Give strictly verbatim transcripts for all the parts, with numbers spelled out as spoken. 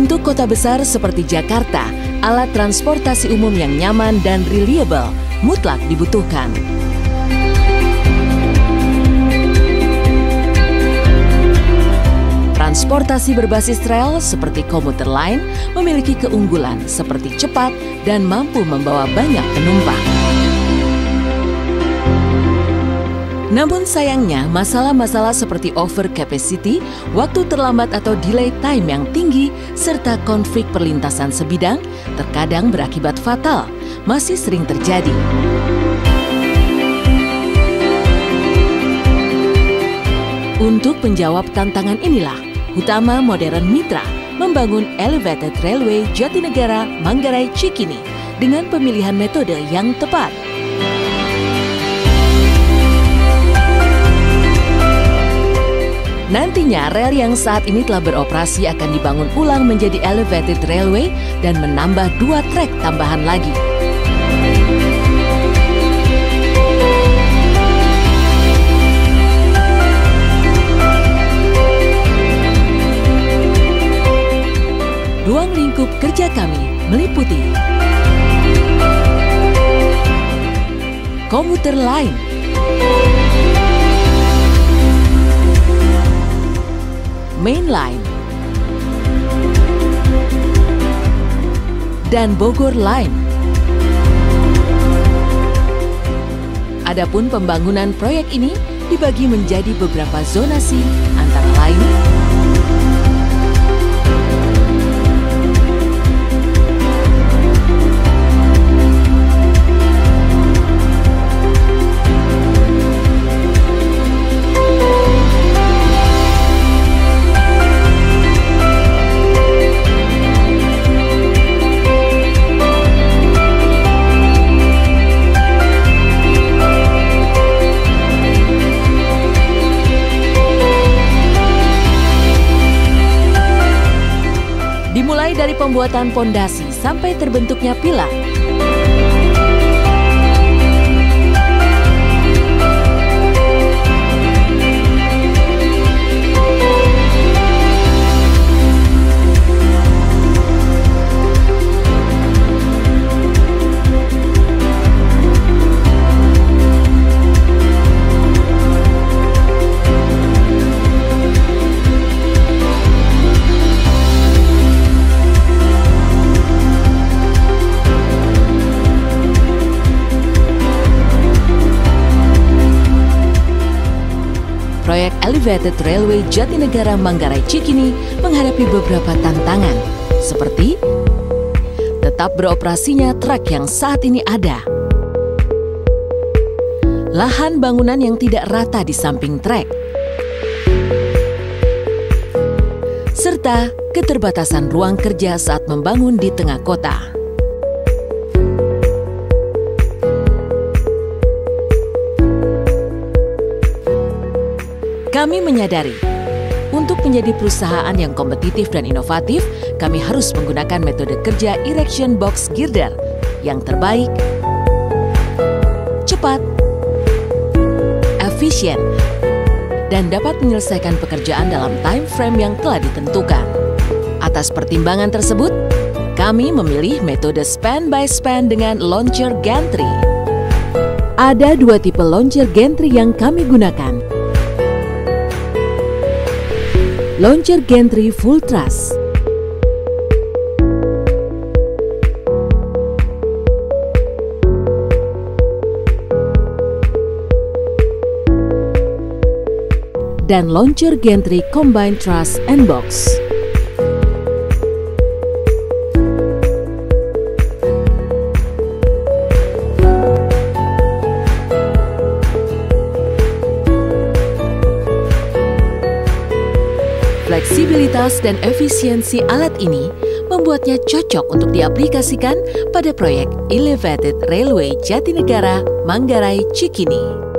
Untuk kota besar seperti Jakarta, alat transportasi umum yang nyaman dan reliable mutlak dibutuhkan. Transportasi berbasis rel seperti komuter lain memiliki keunggulan seperti cepat dan mampu membawa banyak penumpang. Namun sayangnya, masalah-masalah seperti over capacity, waktu terlambat atau delay time yang tinggi, serta konflik perlintasan sebidang terkadang berakibat fatal, masih sering terjadi. Untuk menjawab tantangan inilah, Utama Modern Mitra membangun Elevated Railway Jatinegara Manggarai Cikini dengan pemilihan metode yang tepat. Nantinya rel yang saat ini telah beroperasi akan dibangun ulang menjadi Elevated Railway dan menambah dua trek tambahan lagi. Ruang lingkup kerja kami meliputi komuter lain, Main Line, dan Bogor Line. Adapun pembangunan proyek ini dibagi menjadi beberapa zonasi, antara lain dimulai dari pembuatan pondasi sampai terbentuknya pilar. Proyek Elevated Railway Jatinegara Manggarai Cikini menghadapi beberapa tantangan, seperti tetap beroperasinya trek yang saat ini ada, lahan bangunan yang tidak rata di samping trek, serta keterbatasan ruang kerja saat membangun di tengah kota. Kami menyadari, untuk menjadi perusahaan yang kompetitif dan inovatif, kami harus menggunakan metode kerja erection box girder yang terbaik, cepat, efisien, dan dapat menyelesaikan pekerjaan dalam time frame yang telah ditentukan. Atas pertimbangan tersebut, kami memilih metode span by span dengan launcher gantry. Ada dua tipe launcher gantry yang kami gunakan. Launcher gantry full truss, dan launcher gantry combined truss and box. Fleksibilitas dan efisiensi alat ini membuatnya cocok untuk diaplikasikan pada proyek Elevated Railway Jatinegara Manggarai Cikini.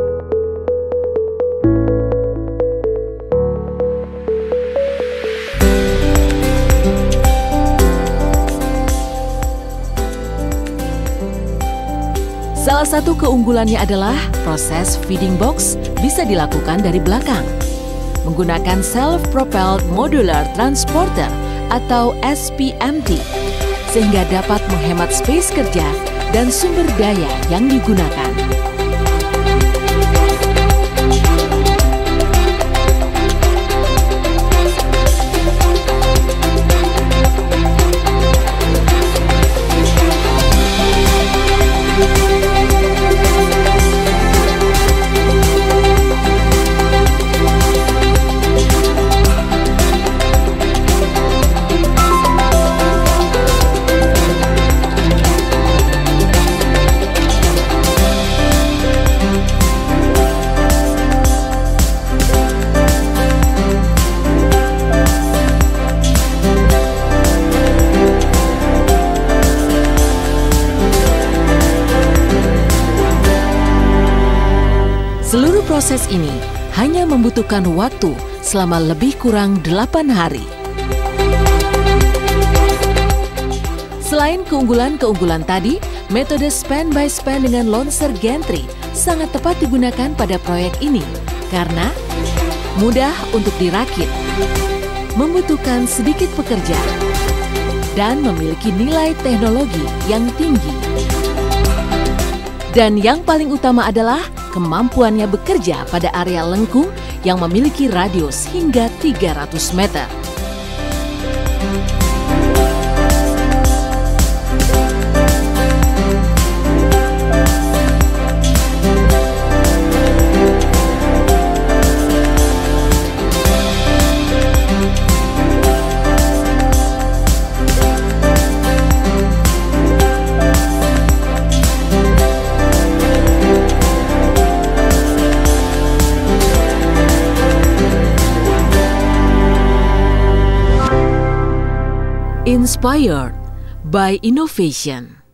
Salah satu keunggulannya adalah proses feeding box bisa dilakukan dari belakang. Menggunakan self-propelled modular transporter atau S P M T, sehingga dapat menghemat space kerja dan sumber daya yang digunakan. Seluruh proses ini hanya membutuhkan waktu selama lebih kurang delapan hari. Selain keunggulan-keunggulan tadi, metode span by span dengan launcher gantry sangat tepat digunakan pada proyek ini karena mudah untuk dirakit, membutuhkan sedikit pekerja, dan memiliki nilai teknologi yang tinggi. Dan yang paling utama adalah kemampuannya bekerja pada area lengkung yang memiliki radius hingga tiga ratus meter. Inspired by innovation.